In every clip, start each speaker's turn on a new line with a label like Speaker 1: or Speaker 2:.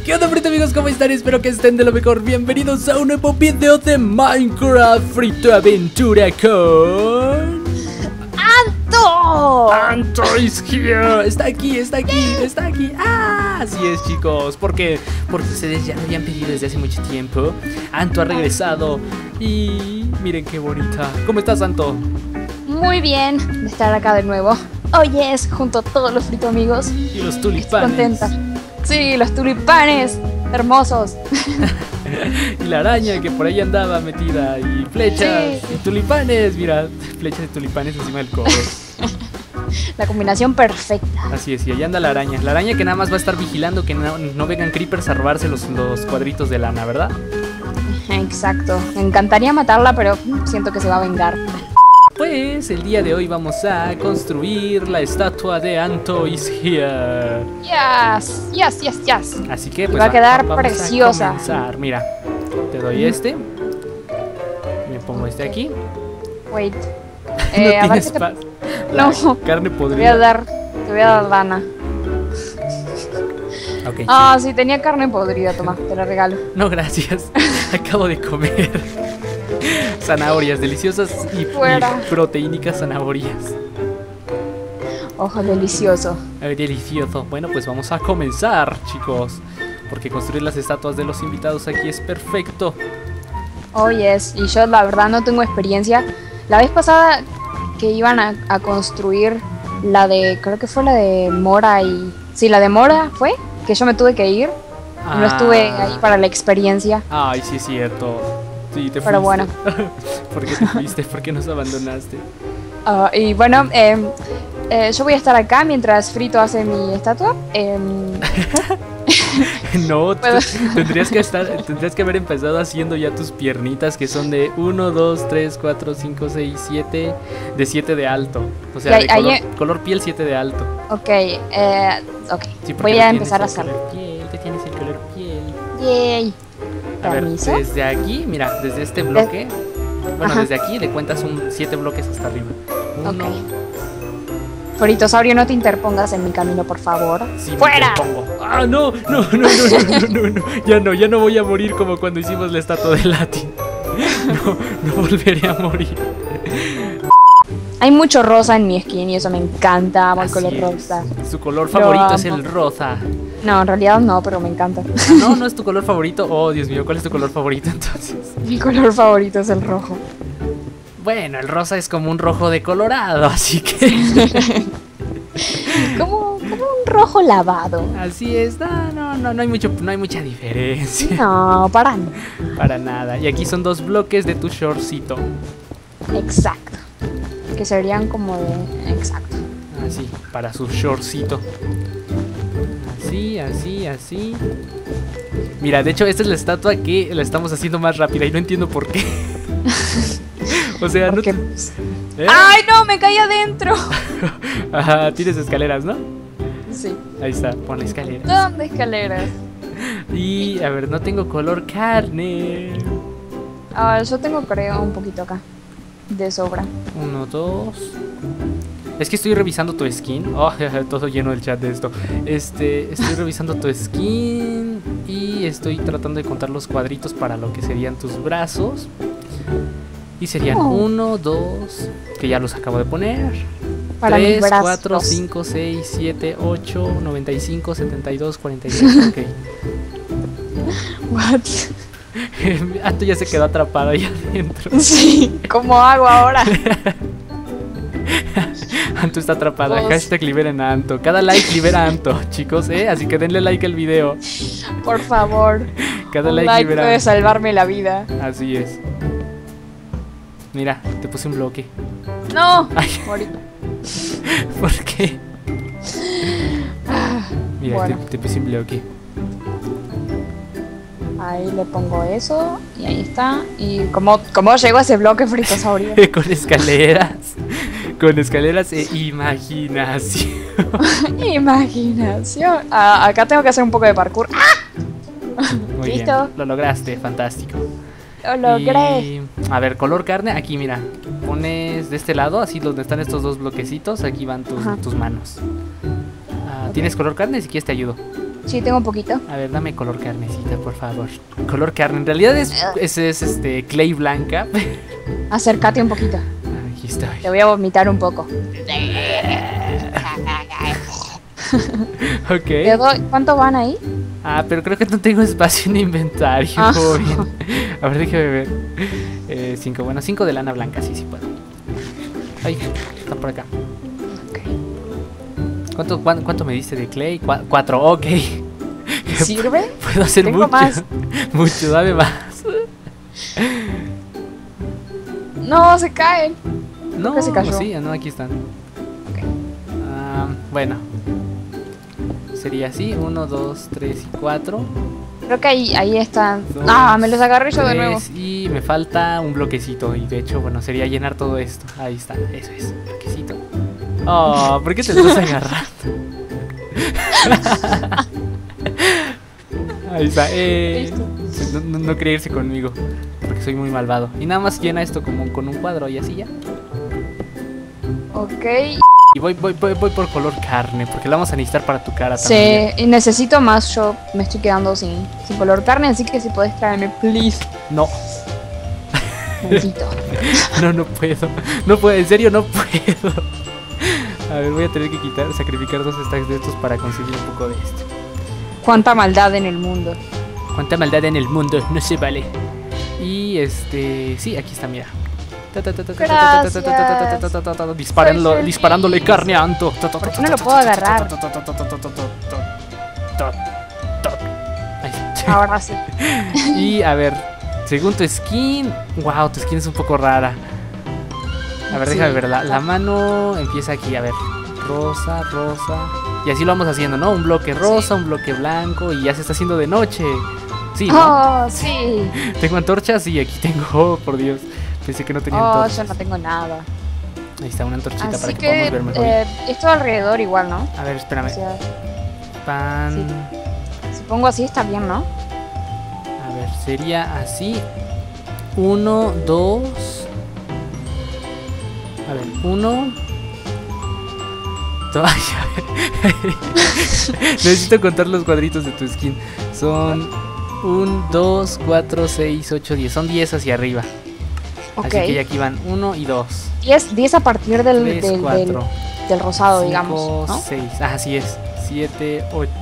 Speaker 1: ¿Qué onda, frito amigos? ¿Cómo están? Espero que estén de lo mejor. Bienvenidos a un nuevo video de Minecraft Frito Aventura con...
Speaker 2: ¡Anto!
Speaker 1: ¡Anto is here! Está aquí, está aquí, está aquí. ¡Ah! Así es, chicos. Porque ustedes ya lo habían pedido desde hace mucho tiempo. Anto ha regresado y... miren qué bonita. ¿Cómo estás, Anto?
Speaker 2: Muy bien de estar acá de nuevo. Hoy es junto a todos los frito amigos.
Speaker 1: Y los
Speaker 2: Estoy
Speaker 1: tulipanes.
Speaker 2: contenta. Sí, los tulipanes. Hermosos.
Speaker 1: Y la araña que por ahí andaba metida. Y flechas
Speaker 2: Sí.
Speaker 1: y tulipanes. Mira, flechas y tulipanes encima del codo.
Speaker 2: La combinación perfecta.
Speaker 1: Así es, y allá anda la araña. La araña que nada más va a estar vigilando que no vengan creepers a robarse los cuadritos de lana, ¿verdad?
Speaker 2: Exacto. Me encantaría matarla, pero siento que se va a vengar.
Speaker 1: Pues el día de hoy vamos a construir la estatua de Anto is here.
Speaker 2: Yes, yes, yes, yes.
Speaker 1: Así que pues
Speaker 2: Va a quedar
Speaker 1: vamos
Speaker 2: preciosa.
Speaker 1: a comenzar. Mira, te doy este. Me pongo este aquí.
Speaker 2: Wait.
Speaker 1: No
Speaker 2: a ver
Speaker 1: tienes
Speaker 2: qué te...
Speaker 1: paz.
Speaker 2: No.
Speaker 1: Carne
Speaker 2: Te voy a
Speaker 1: podrida.
Speaker 2: dar lana.
Speaker 1: Ok.
Speaker 2: Ah, sí, tenía carne podrida, toma, te la regalo.
Speaker 1: No, gracias. Acabo de comer zanahorias deliciosas y
Speaker 2: Fuera.
Speaker 1: proteínicas zanahorias.
Speaker 2: Ojo, delicioso.
Speaker 1: Ay, delicioso. Bueno, pues vamos a comenzar, chicos. Porque construir las estatuas de los invitados aquí es perfecto.
Speaker 2: Oh, yes. Y yo la verdad no tengo experiencia. La vez pasada que iban a construir la de, creo que fue la de Mora y... Sí, la de Mora fue, que yo me tuve que ir. No estuve ahí para la experiencia.
Speaker 1: Ay, sí es cierto. Sí, te fuiste.
Speaker 2: Pero bueno.
Speaker 1: ¿Por qué te fuiste? ¿Por qué nos abandonaste?
Speaker 2: Y bueno, yo voy a estar acá mientras Frito hace mi estatua.
Speaker 1: No,
Speaker 2: Puedo.
Speaker 1: tendrías que haber empezado haciendo ya tus piernitas que son de 1, 2, 3, 4, 5, 6, 7, de 7 de alto. O sea,
Speaker 2: Y
Speaker 1: de
Speaker 2: ahí-
Speaker 1: color piel 7 de alto.
Speaker 2: Ok, ok.
Speaker 1: Sí, porque
Speaker 2: Voy
Speaker 1: tú
Speaker 2: a
Speaker 1: tienes
Speaker 2: empezar a
Speaker 1: el
Speaker 2: hacerlo.
Speaker 1: color piel, tú tienes el color piel.
Speaker 2: Yay.
Speaker 1: A ver,
Speaker 2: Permiso.
Speaker 1: desde aquí, mira, desde este bloque. Bueno,
Speaker 2: Ajá.
Speaker 1: desde aquí le cuentas 7 bloques hasta arriba. 1,
Speaker 2: Ok. Fritosaurio, no te interpongas en mi camino, por favor.
Speaker 1: sí, me
Speaker 2: ¡Fuera!
Speaker 1: interpongo. ¡Ah, no! Ya no voy a morir como cuando hicimos la estatua de Latin. No volveré a morir.
Speaker 2: Hay mucho rosa en mi skin y eso me encanta. Amo el
Speaker 1: Así
Speaker 2: color
Speaker 1: es.
Speaker 2: rosa.
Speaker 1: Su color favorito es
Speaker 2: amo.
Speaker 1: el rosa.
Speaker 2: No, en realidad no, pero me encanta.
Speaker 1: No es tu color favorito. Oh, Dios mío, ¿cuál es tu color favorito entonces?
Speaker 2: Mi color favorito es el rojo.
Speaker 1: Bueno, el rosa es como un rojo de Colorado, así que...
Speaker 2: Como un rojo lavado.
Speaker 1: Así es, no hay mucha diferencia.
Speaker 2: No, para nada.
Speaker 1: Para nada. Y aquí son 2 bloques de tu shortcito.
Speaker 2: Exacto. Que serían como de... Exacto.
Speaker 1: Así, para su shortcito. Así. Mira, de hecho, esta es la estatua que la estamos haciendo más rápida y no entiendo por qué. O sea,
Speaker 2: Porque...
Speaker 1: no... ¿Eh?
Speaker 2: ¡Ay, no! Me caí adentro.
Speaker 1: Ajá, tienes escaleras, ¿no?
Speaker 2: Sí.
Speaker 1: Ahí está, pon la escalera.
Speaker 2: ¿Dónde escaleras?
Speaker 1: Y, a ver, no tengo color carne.
Speaker 2: Ah, yo tengo, creo, un poquito acá. De sobra.
Speaker 1: 1, 2. Es que estoy revisando tu skin. Oh, todo lleno el chat de esto. Estoy revisando tu skin y estoy tratando de contar los cuadritos para lo que serían tus brazos. Y serían
Speaker 2: Oh.
Speaker 1: 1, 2, que ya los acabo de poner.
Speaker 2: Para mis
Speaker 1: 3,
Speaker 2: brazos.
Speaker 1: 4, 5, 6, 7, 8, 95, 72, 43. Ok.
Speaker 2: What?
Speaker 1: Anto ya se quedó atrapado ahí adentro.
Speaker 2: Sí, ¿cómo hago ahora?
Speaker 1: Anto está atrapada.
Speaker 2: Dos.
Speaker 1: Hashtag liberen a Anto. Cada like libera a Anto, chicos, Así que denle like al video.
Speaker 2: Por favor.
Speaker 1: Cada
Speaker 2: Un
Speaker 1: like,
Speaker 2: like
Speaker 1: libera.
Speaker 2: puede salvarme la vida.
Speaker 1: Así es. Mira, te puse un bloque.
Speaker 2: No.
Speaker 1: Ay.
Speaker 2: Morí.
Speaker 1: ¿Por qué? Mira,
Speaker 2: Bueno.
Speaker 1: te puse un bloque.
Speaker 2: Ahí le pongo eso y ahí está. ¿Y cómo llego a ese bloque, Fritosaurio?
Speaker 1: Con escaleras. Con escaleras e imaginación.
Speaker 2: Imaginación. Ah, acá tengo que hacer un poco de parkour. ¡Ah!
Speaker 1: Muy
Speaker 2: ¿Listo?
Speaker 1: bien. Lo lograste, fantástico.
Speaker 2: Lo logré.
Speaker 1: Y, a ver, color carne, aquí mira. Pones de este lado, así donde están estos 2 bloquecitos, aquí van
Speaker 2: Ajá.
Speaker 1: tus manos.
Speaker 2: Ok.
Speaker 1: ¿Tienes color carne? Si quieres te ayudo.
Speaker 2: Sí, tengo un poquito.
Speaker 1: A ver, dame color carnecita, por favor. Color carne. En realidad es clay blanca.
Speaker 2: Acércate un poquito.
Speaker 1: Aquí estoy.
Speaker 2: Te voy a vomitar un poco.
Speaker 1: Ok.
Speaker 2: Te doy- ¿Cuánto van ahí?
Speaker 1: Ah, pero creo que no tengo espacio en inventario.
Speaker 2: Ah.
Speaker 1: Bien. A ver, déjame ver. 5, bueno, 5 de lana blanca, sí, sí puedo. Ay, está por acá.
Speaker 2: Ok.
Speaker 1: ¿Cuánto me diste de clay? 4, ok.
Speaker 2: ¿Sirve?
Speaker 1: Puedo hacer
Speaker 2: Tengo
Speaker 1: mucho.
Speaker 2: más.
Speaker 1: Mucho, dame más.
Speaker 2: No, se caen.
Speaker 1: No,
Speaker 2: que se cayó.
Speaker 1: sí, no, aquí están.
Speaker 2: Ok.
Speaker 1: Bueno. Sería así, 1, 2, 3 y 4.
Speaker 2: Creo que ahí están. Ah, me los agarré yo de nuevo.
Speaker 1: Y me falta un bloquecito. Y de hecho, bueno, sería llenar todo esto. Ahí está, eso es, bloquecito. Oh, ¿por qué te estás agarrando? Ahí está,
Speaker 2: Listo.
Speaker 1: No quería irse conmigo, porque soy muy malvado. Y nada más llena esto como con un cuadro y así ya.
Speaker 2: Ok.
Speaker 1: Y voy por color carne, porque la vamos a necesitar para tu cara también.
Speaker 2: Sí, y necesito más. Yo me estoy quedando sin color carne, así que si podés traerme, please.
Speaker 1: No,
Speaker 2: Maldito.
Speaker 1: no puedo. No puedo, en serio no puedo. A ver, voy a tener que sacrificar 2 stacks de estos para conseguir un poco de esto.
Speaker 2: Cuánta maldad en el mundo.
Speaker 1: Cuánta maldad en el mundo, no se vale. Y sí, aquí está, mira. Disparándole carne a Anto.
Speaker 2: ¿Por qué no lo puedo agarrar? Ahora sí.
Speaker 1: Y a ver, según tu skin, wow, tu skin es un poco rara. A ver,
Speaker 2: Sí.
Speaker 1: déjame ver, la mano empieza aquí, a ver, rosa, rosa. Y así lo vamos haciendo, ¿no? Un bloque rosa, un bloque blanco y ya se está haciendo de noche. Sí, ¿no?
Speaker 2: Oh, sí.
Speaker 1: ¿Tengo antorchas? Sí, aquí tengo, oh, por Dios. Pensé que no tenía
Speaker 2: Oh,
Speaker 1: antorchas.
Speaker 2: yo no tengo nada.
Speaker 1: Ahí está, una antorchita para
Speaker 2: Así
Speaker 1: que podamos
Speaker 2: que
Speaker 1: ver mejor.
Speaker 2: esto alrededor igual, ¿no?
Speaker 1: A ver,
Speaker 2: O
Speaker 1: espérame.
Speaker 2: sea,
Speaker 1: Pan.
Speaker 2: si pongo así está bien, ¿no?
Speaker 1: A ver, sería así. 1, 2. A ver, 1. Necesito contar los cuadritos de tu skin. Son 1, 2, 4, 6, 8, 10. Son 10 hacia arriba.
Speaker 2: Ok.
Speaker 1: Así que ya aquí van 1 y 2.
Speaker 2: 10 a partir
Speaker 1: 3, 4.
Speaker 2: del rosado,
Speaker 1: 5,
Speaker 2: digamos, ¿no?
Speaker 1: 6. Ah, así es. 7, 8,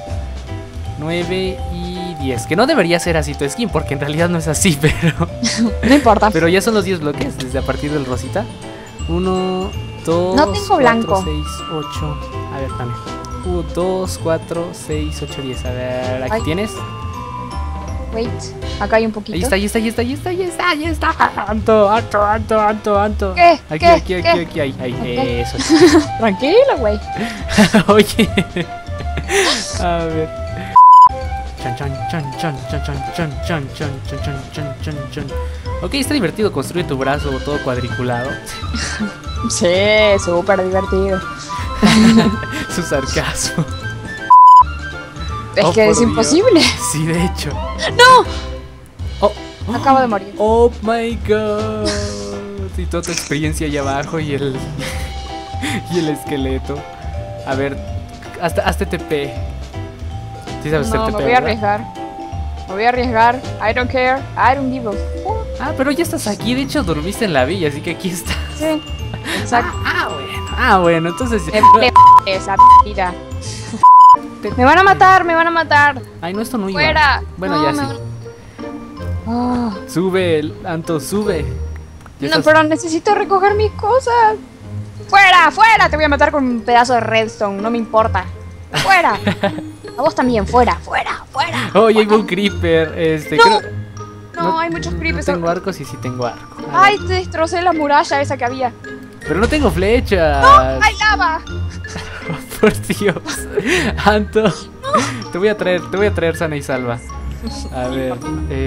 Speaker 1: 9 y 10. Que no debería ser así tu skin, porque en realidad no es así, pero.
Speaker 2: No importa.
Speaker 1: Pero ya son los 10 bloques desde a partir del rosita. 1, 2,
Speaker 2: No tengo
Speaker 1: 4,
Speaker 2: blanco.
Speaker 1: 6, 8. A ver, también. 1, 2, 4, 6, 8, 10. A ver, aquí
Speaker 2: Ay.
Speaker 1: tienes.
Speaker 2: Wait, acá hay un poquito.
Speaker 1: Ahí está, ahí está, ahí está, ahí está, ahí está, ahí está. Anto.
Speaker 2: ¿Qué?
Speaker 1: Aquí,
Speaker 2: ¿Qué?
Speaker 1: aquí,
Speaker 2: ¿Qué?
Speaker 1: aquí, ahí, ahí.
Speaker 2: Ok.
Speaker 1: Eso es.
Speaker 2: Tranquilo, güey.
Speaker 1: Oye. A ver. Chan, chan, chan, chan, chan, chan, chan, chan, chan, chan, chan, chan, chan, chan. Ok, está divertido construir tu brazo todo cuadriculado.
Speaker 2: Sí, súper divertido.
Speaker 1: Su sarcasmo.
Speaker 2: Es
Speaker 1: Oh,
Speaker 2: que
Speaker 1: por
Speaker 2: es
Speaker 1: Dios.
Speaker 2: imposible.
Speaker 1: Sí, de hecho.
Speaker 2: ¡No!
Speaker 1: Oh,
Speaker 2: Acabo de morir.
Speaker 1: oh my god. Y toda tu experiencia allá abajo y el esqueleto. A ver, hazte TP. ¿Sí sabes hacer
Speaker 2: No,
Speaker 1: TP?
Speaker 2: me voy a
Speaker 1: ¿verdad?
Speaker 2: arriesgar. Me voy a arriesgar. I don't care. I don't give a fuck.
Speaker 1: Ah, pero ya estás aquí. De hecho, dormiste en la villa, así que aquí estás.
Speaker 2: Sí, exacto.
Speaker 1: Ah, bueno, entonces.
Speaker 2: Me vale esa vida. Me van a matar, me van a matar.
Speaker 1: Ay, no, esto no iba.
Speaker 2: Fuera.
Speaker 1: Bueno,
Speaker 2: No,
Speaker 1: ya
Speaker 2: me
Speaker 1: sí.
Speaker 2: van- Ah,
Speaker 1: Sube, Anto, sube. Ya
Speaker 2: no,
Speaker 1: estás-
Speaker 2: pero necesito recoger mis cosas. Fuera, fuera. Te voy a matar con un pedazo de redstone. No me importa. Fuera. A vos también, fuera, fuera, fuera.
Speaker 1: Oye, hay un creeper.
Speaker 2: No.
Speaker 1: Creo-
Speaker 2: No, hay muchos
Speaker 1: No
Speaker 2: creepers.
Speaker 1: tengo arcos y sí tengo arco. A ver.
Speaker 2: Ay, te destrocé la muralla esa que había.
Speaker 1: Pero no tengo flechas.
Speaker 2: ¡Hay lava!
Speaker 1: Por Dios. Anto. Te voy a traer sana y salva. A ver.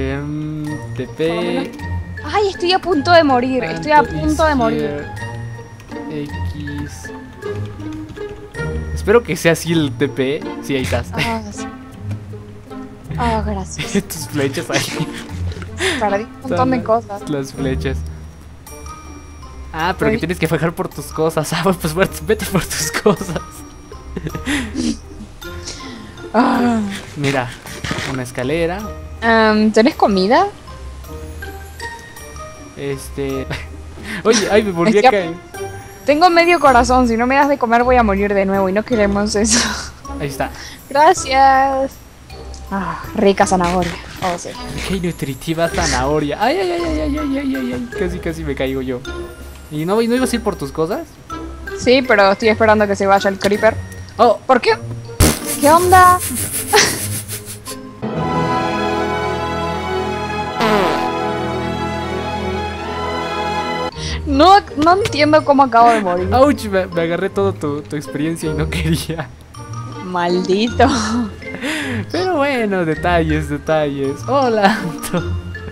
Speaker 1: TP.
Speaker 2: Ay, estoy a punto de morir. Estoy a
Speaker 1: Anto
Speaker 2: punto de
Speaker 1: is
Speaker 2: morir.
Speaker 1: here. X. Espero que sea así el TP. Sí, ahí estás.
Speaker 2: Ah, sí. Ah, gracias.
Speaker 1: Tus flechas ahí.
Speaker 2: Perdí un montón de cosas.
Speaker 1: Las flechas. Ah, pero que
Speaker 2: Oye.
Speaker 1: tienes que bajar por tus cosas. Ah, pues vete por tus cosas.
Speaker 2: Ah.
Speaker 1: Mira, una escalera.
Speaker 2: ¿Tenés comida?
Speaker 1: Oye, ay, me volví
Speaker 2: Es
Speaker 1: a
Speaker 2: que-
Speaker 1: caer.
Speaker 2: Tengo medio corazón, si no me das de comer voy a morir de nuevo y no queremos eso.
Speaker 1: Ahí está.
Speaker 2: Gracias. Rica zanahoria. Oh, sí.
Speaker 1: Qué nutritiva zanahoria. Ay, ay, ay, ay, ay, ay, ay, ay, ay. Casi me caigo yo. ¿Y no ibas a ir por tus cosas?
Speaker 2: Sí, pero estoy esperando que se vaya el creeper.
Speaker 1: Oh,
Speaker 2: ¿Por qué? ¿Qué onda? No entiendo cómo acabo de morir.
Speaker 1: ouch, me agarré toda tu experiencia y no quería.
Speaker 2: Maldito.
Speaker 1: Pero bueno, detalles. Hola, Anto.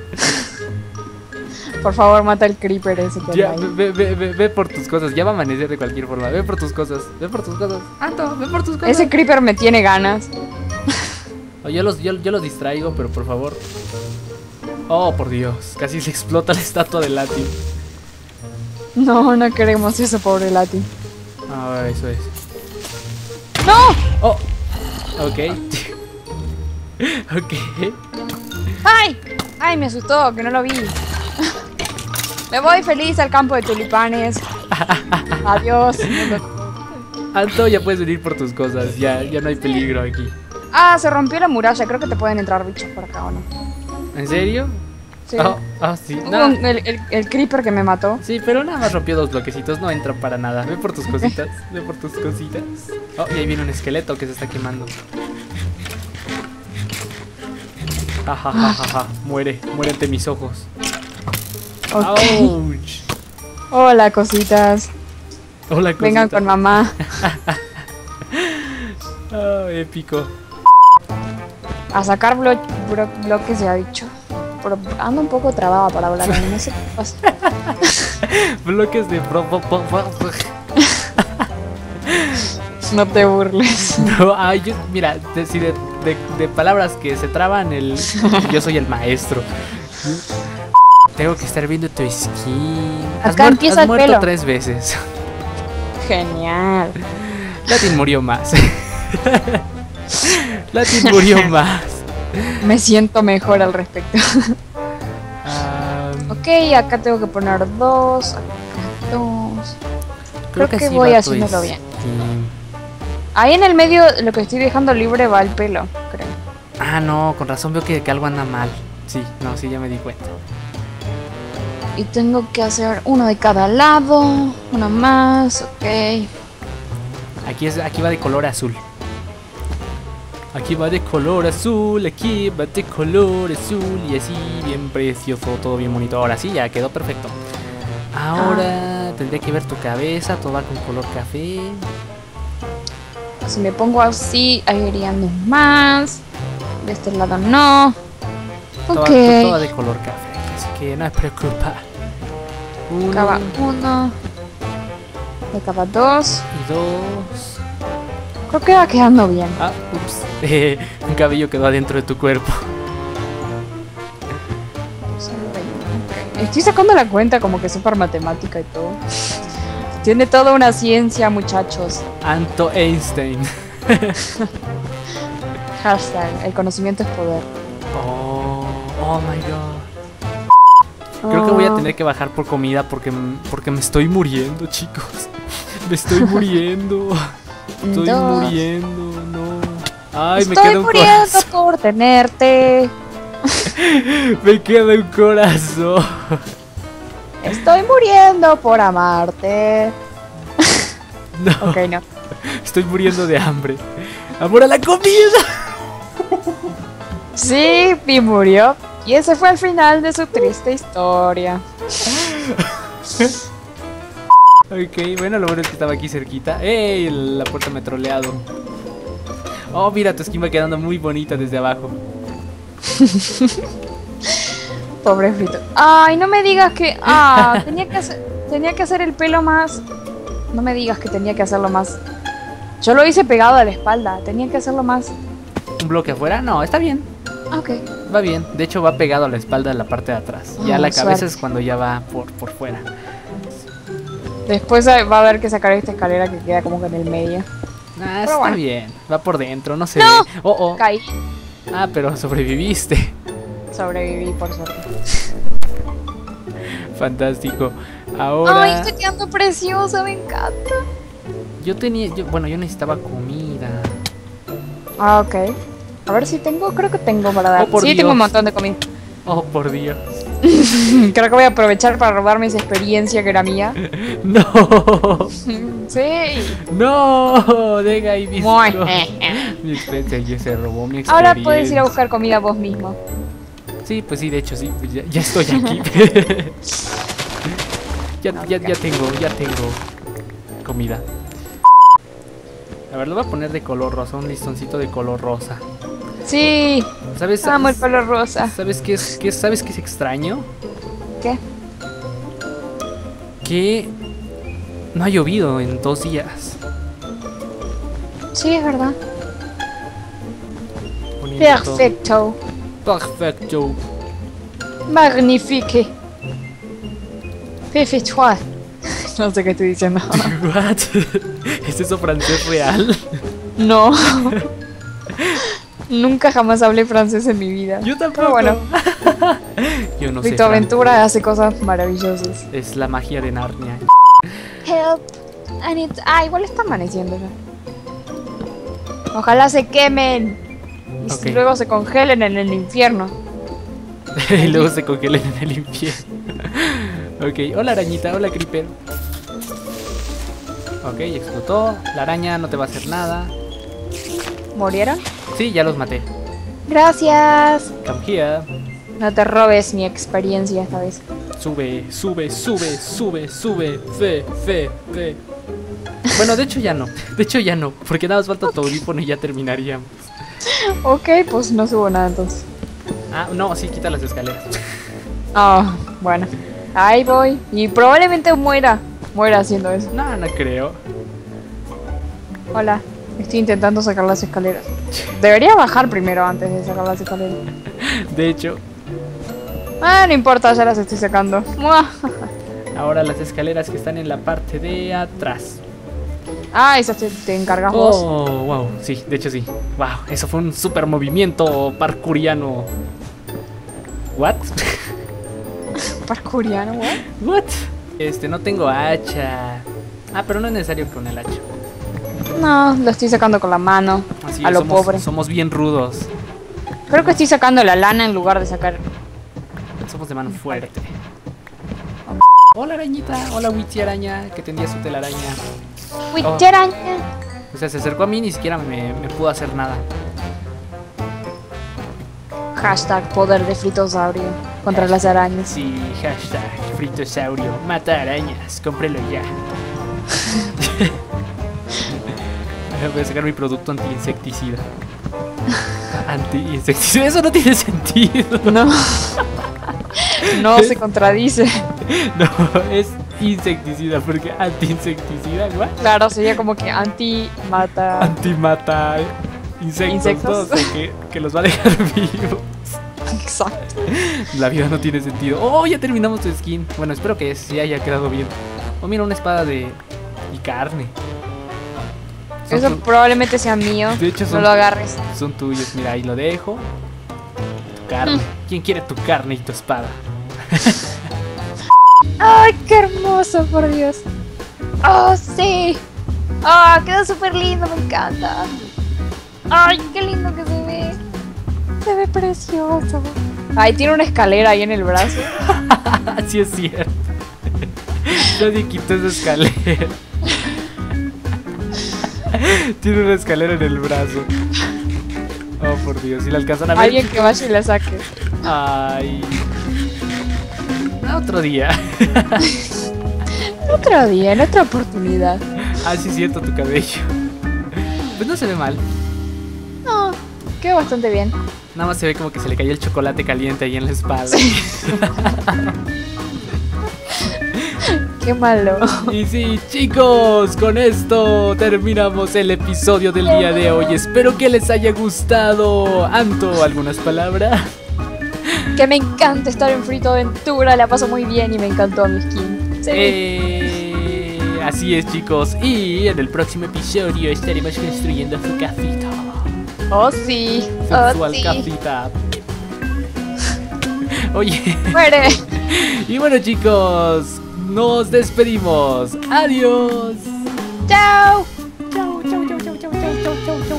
Speaker 2: Por favor, mata el creeper ese que
Speaker 1: Ya,
Speaker 2: hay ahí.
Speaker 1: ve por tus cosas. Ya va a amanecer de cualquier forma. Ve por tus cosas. Anto, ve por tus cosas.
Speaker 2: Ese creeper me tiene ganas.
Speaker 1: Oh, yo los distraigo, pero por favor. Oh, por Dios. Casi se explota la estatua de Lati.
Speaker 2: No queremos eso, pobre Lati.
Speaker 1: Ah, eso es.
Speaker 2: ¡No!
Speaker 1: Oh, ok. Ok.
Speaker 2: ¡Ay! ¡Ay, me asustó, que no lo vi! Me voy feliz al campo de tulipanes. Adiós.
Speaker 1: Anto, ya puedes venir por tus cosas. Ya no hay peligro aquí.
Speaker 2: Se rompió la muralla. Creo que te pueden entrar bichos por acá, ¿o no?
Speaker 1: ¿En serio?
Speaker 2: Sí.
Speaker 1: Sí.
Speaker 2: Hubo el creeper que me mató.
Speaker 1: Sí, pero nada más rompió 2 bloquecitos. No entra para nada. Ve por tus cositas. Oh, y ahí viene un esqueleto que se está quemando. Ja. Muere ante mis ojos.
Speaker 2: Ok.
Speaker 1: Ouch.
Speaker 2: Hola, cositas.
Speaker 1: Hola, cosita.
Speaker 2: Vengan con mamá.
Speaker 1: Épico.
Speaker 2: A sacar bloques se ha dicho. Pero ando un poco trabada para hablar. No sé qué pasa.
Speaker 1: Bloques de
Speaker 2: No te burles.
Speaker 1: No, mira, de palabras que se traban, yo soy el maestro. Tengo que estar viendo tu skin.
Speaker 2: Acá empieza
Speaker 1: has
Speaker 2: el
Speaker 1: muerto
Speaker 2: pelo.
Speaker 1: 3 veces.
Speaker 2: Genial.
Speaker 1: Latin murió más. Latin murió más.
Speaker 2: Me siento mejor al respecto.
Speaker 1: Um,
Speaker 2: Ok, acá tengo que poner 2. Acá 2. Creo que
Speaker 1: así
Speaker 2: voy
Speaker 1: va tu
Speaker 2: haciéndolo bien.
Speaker 1: skin.
Speaker 2: Ahí en el medio, lo que estoy dejando libre va el pelo, creo.
Speaker 1: Ah, no, con razón veo que algo anda mal. Sí, ya me di cuenta.
Speaker 2: Y tengo que hacer uno de cada lado. Uno más, ok.
Speaker 1: Aquí va de color azul. Aquí va de color azul, y así bien precioso, todo bien bonito. Ahora sí, ya quedó perfecto. Ahora tendría que ver tu cabeza, todo va con color café.
Speaker 2: Si me pongo así, ahí irían dos más. De este lado no. Ok.
Speaker 1: Todo de color café, así que no te preocupes.
Speaker 2: Acá va 1. Acá va 2.
Speaker 1: Y 2.
Speaker 2: Creo que va quedando bien.
Speaker 1: Ups. Un cabello quedó adentro de tu cuerpo.
Speaker 2: Estoy sacando la cuenta como que súper matemática y todo. Tiene toda una ciencia, muchachos.
Speaker 1: Anto Einstein.
Speaker 2: Hashtag, el conocimiento es poder.
Speaker 1: Oh my god. Creo que voy a tener que bajar por comida porque me estoy muriendo, chicos. Me estoy muriendo. Estoy muriendo, no. Ay, me
Speaker 2: Estoy
Speaker 1: queda un
Speaker 2: muriendo
Speaker 1: corazón.
Speaker 2: por tenerte.
Speaker 1: Me queda un corazón.
Speaker 2: Estoy muriendo por amarte.
Speaker 1: No,
Speaker 2: Ok, no.
Speaker 1: estoy muriendo de hambre. ¡Amor a la comida!
Speaker 2: Sí, Pi murió. Y ese fue el final de su triste historia.
Speaker 1: Ok, bueno, lo bueno es que estaba aquí cerquita. ¡Ey! La puerta me ha troleado. Oh, mira, tu skin va quedando muy bonita desde abajo.
Speaker 2: Pobre frito. Ay, no me digas que... tenía que hacer el pelo más... No me digas que tenía que hacerlo más... Yo lo hice pegado a la espalda. Tenía que hacerlo más...
Speaker 1: ¿Un bloque afuera? No, está bien.
Speaker 2: Ok.
Speaker 1: Va bien. De hecho, va pegado a la espalda de la parte de atrás. Ya la cabeza
Speaker 2: Suerte.
Speaker 1: es cuando ya va por fuera.
Speaker 2: Después va a haber que sacar esta escalera que queda como que en el medio.
Speaker 1: Ah,
Speaker 2: Pero
Speaker 1: está
Speaker 2: bueno.
Speaker 1: bien. Va por dentro, no se
Speaker 2: ¡No!
Speaker 1: ve. Oh, oh.
Speaker 2: Caí.
Speaker 1: Ah, pero sobreviviste.
Speaker 2: Sobreviví, por suerte.
Speaker 1: Fantástico.
Speaker 2: Ay,
Speaker 1: Ahora,
Speaker 2: estoy quedando preciosa, me encanta.
Speaker 1: bueno, yo necesitaba comida.
Speaker 2: Ah, ok. A ver si tengo, creo que tengo para dar.
Speaker 1: Oh, por
Speaker 2: Sí,
Speaker 1: Dios.
Speaker 2: tengo un montón de comida.
Speaker 1: Oh, por Dios.
Speaker 2: Creo que voy a aprovechar para robarme esa experiencia que era mía.
Speaker 1: No.
Speaker 2: Sí.
Speaker 1: No, deja ahí mi
Speaker 2: Muy.
Speaker 1: mi experiencia. Ya se robó mi experiencia.
Speaker 2: Ahora puedes ir a buscar comida vos mismo.
Speaker 1: Sí, pues sí, de hecho sí, pues ya estoy aquí. ya tengo comida. A ver, lo voy a poner de color rosa, un listoncito de color rosa.
Speaker 2: Sí,
Speaker 1: ¿Sabes?
Speaker 2: amo el color rosa.
Speaker 1: ¿Sabes qué es extraño?
Speaker 2: ¿Qué?
Speaker 1: Que no ha llovido en 2 días.
Speaker 2: Sí, es verdad.
Speaker 1: Bonito.
Speaker 2: Perfecto.
Speaker 1: Perfecto.
Speaker 2: Magnifique. Perfecto. No sé qué estoy diciendo.
Speaker 1: What? ¿Es eso francés real?
Speaker 2: No. Nunca jamás hablé francés en mi vida.
Speaker 1: Yo tampoco.
Speaker 2: Pero bueno,
Speaker 1: Yo no sé.
Speaker 2: Vito Aventura hace cosas maravillosas.
Speaker 1: Es la magia de Narnia.
Speaker 2: Help. I need... Ah, igual está amaneciendo ya. Ojalá se quemen. Y
Speaker 1: Ok.
Speaker 2: luego se congelen en el infierno.
Speaker 1: Y luego se congelen en el infierno. Ok, hola arañita, hola creeper. Ok, explotó. La araña no te va a hacer nada.
Speaker 2: ¿Murieron?
Speaker 1: Sí, ya los maté.
Speaker 2: Gracias.
Speaker 1: Come here.
Speaker 2: No te robes mi experiencia esta vez.
Speaker 1: Sube. Fe. Bueno, de hecho ya no. Porque nada más falta tu audífono y ya terminaríamos.
Speaker 2: Ok, pues no subo nada entonces.
Speaker 1: Ah, no, sí, quita las escaleras.
Speaker 2: Ah, bueno. Ahí voy. Y probablemente muera. Muera haciendo eso.
Speaker 1: No, no creo.
Speaker 2: Hola. Estoy intentando sacar las escaleras. Debería bajar primero antes de sacar las escaleras.
Speaker 1: De hecho,
Speaker 2: Ah, no importa, ya las estoy sacando. Mua.
Speaker 1: ahora las escaleras que están en la parte de atrás.
Speaker 2: Ah, esas te encargas vos.
Speaker 1: Oh, wow, sí, de hecho sí. Wow, eso fue un super movimiento parkouriano. What?
Speaker 2: Parkouriano, what?
Speaker 1: What? No tengo hacha. Ah, pero no es necesario con el hacha.
Speaker 2: No, lo estoy sacando con la mano.
Speaker 1: Así
Speaker 2: A
Speaker 1: es,
Speaker 2: lo pobre.
Speaker 1: somos bien rudos.
Speaker 2: Creo que estoy sacando la lana en lugar de sacar.
Speaker 1: Somos de mano fuerte. Hola arañita, hola Witchy araña, que tendía su telaraña.
Speaker 2: ¡Huicharaña!
Speaker 1: O sea, se acercó a mí y ni siquiera me pudo hacer nada.
Speaker 2: Hashtag poder de fritosaurio contra las arañas.
Speaker 1: Sí, hashtag fritosaurio, mata arañas, cómprelo ya. Voy a sacar mi producto anti-insecticida. Anti-insecticida, eso no tiene sentido.
Speaker 2: No. No se contradice.
Speaker 1: No, es insecticida, porque anti-insecticida, ¿what?
Speaker 2: Claro, sería como que anti-mata.
Speaker 1: Anti-mata insectos, ¿no? O sea, que los va a dejar vivos.
Speaker 2: Exacto.
Speaker 1: La vida no tiene sentido. Oh, ya terminamos tu skin. Bueno, espero que sí haya quedado bien. Oh, mira, una espada de... y carne.
Speaker 2: Eso probablemente sea mío.
Speaker 1: De hecho,
Speaker 2: No lo agarres.
Speaker 1: son tuyos. Mira, ahí lo dejo. Tu carne. ¿Quién quiere tu carne y tu espada?
Speaker 2: ¡Ay, qué hermoso, por Dios! ¡Oh, sí! ¡Ah, quedó súper lindo! Me encanta. ¡Ay, qué lindo que se ve! Se ve precioso. Ay, tiene una escalera ahí en el brazo.
Speaker 1: Así es cierto. Nadie quitó esa escalera. Tiene una escalera en el brazo. Oh, por Dios. Si la alcanzan a ver.
Speaker 2: Alguien que vaya y la saque.
Speaker 1: Ay. Otro día.
Speaker 2: Otro día, en otra oportunidad.
Speaker 1: Ah, sí, siento tu cabello. Pues no se ve mal.
Speaker 2: No, quedó bastante bien.
Speaker 1: Nada más se ve como que se le cayó el chocolate caliente ahí en la espalda.
Speaker 2: Qué malo.
Speaker 1: Y sí, chicos, con esto terminamos el episodio del día de hoy. Espero que les haya gustado. Anto, ¿algunas palabras?
Speaker 2: Que me encanta estar en Frito Aventura. La paso muy bien y me encantó mi skin. Sí.
Speaker 1: Así es, chicos. Y en el próximo episodio estaremos construyendo su casita.
Speaker 2: Oh, sí.
Speaker 1: Sensual
Speaker 2: Oh, sí.
Speaker 1: casita. Oye.
Speaker 2: Muere.
Speaker 1: Y bueno, chicos, nos despedimos. Adiós.
Speaker 2: Chao.
Speaker 1: Chau, chau, chau, chau, chau, chau, chau, chau, chau.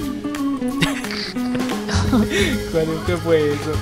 Speaker 1: ¿Qué fue eso?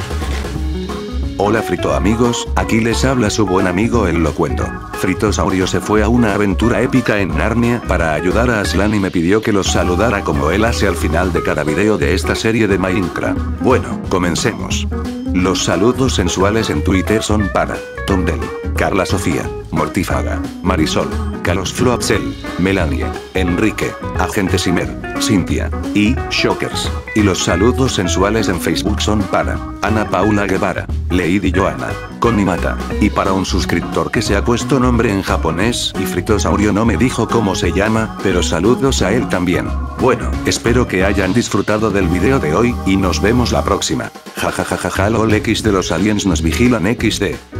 Speaker 3: Hola Frito amigos, aquí les habla su buen amigo el Locuendo. Fritosaurio se fue a una aventura épica en Narnia para ayudar a Aslan y me pidió que los saludara como él hace al final de cada video de esta serie de Minecraft. Bueno, comencemos. Los saludos sensuales en Twitter son para Tomdel, Carla Sofía, Mortifaga, Marisol, Carlos Floatzel, Melanie, Enrique, Agente Simer, Cintia y Shockers. Y los saludos sensuales en Facebook son para Ana Paula Guevara, Lady Joana, Connie Mata, y para un suscriptor que se ha puesto nombre en japonés y Fritosaurio no me dijo cómo se llama, pero saludos a él también. Bueno, espero que hayan disfrutado del video de hoy y nos vemos la próxima. Jajajajaja lol X de los aliens nos vigilan XD.